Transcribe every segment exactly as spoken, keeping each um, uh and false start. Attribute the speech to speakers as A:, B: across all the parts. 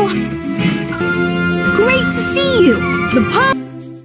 A: Hello! Great to see you! The pub...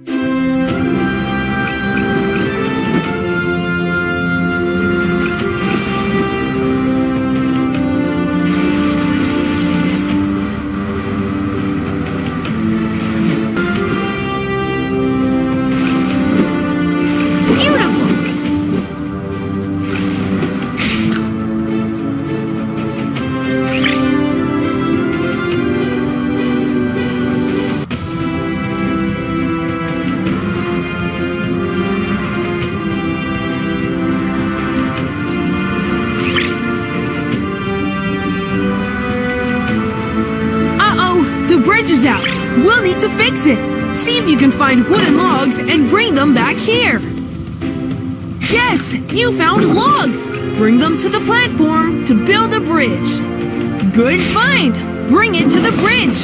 B: Is out. We'll need to fix it. See if you can find wooden logs and bring them back here. Yes, you found logs. Bring them to the platform to build a bridge. Good find. Bring it to the bridge.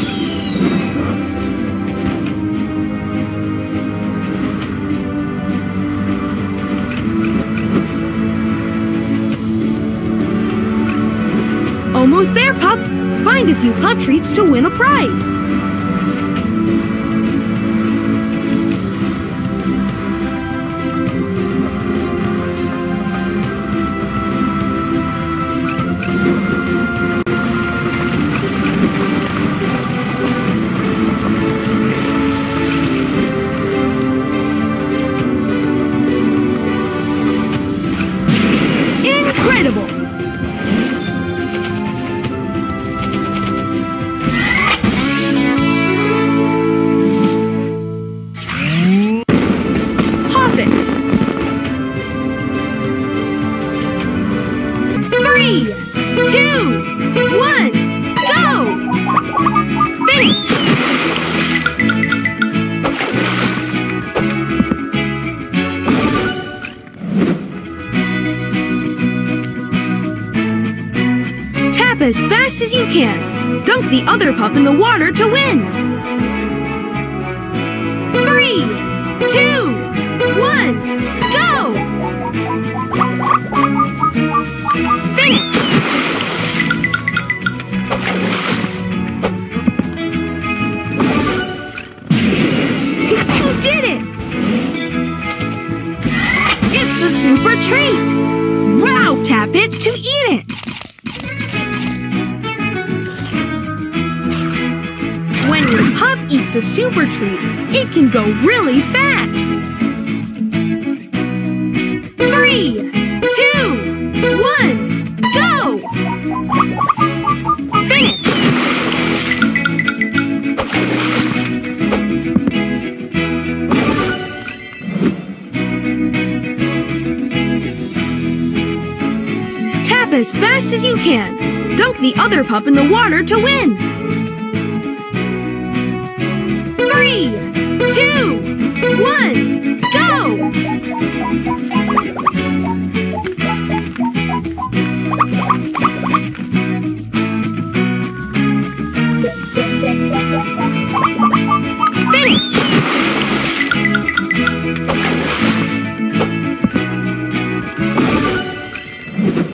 A: Almost there, pup. Find a few pup treats to win a prize. Incredible! Three, two, one, go! Finish! Tap as fast as you can. Dunk the other pup in the water to win. Three, two, one, go! Finish! You did it! It's a super treat! Wow! Tap it to eat it! When your pup eats a super treat, it can go really fast! Three, two, one, go! Finish! Tap as fast as you can. Dunk the other pup in the water to win. Three, two, one,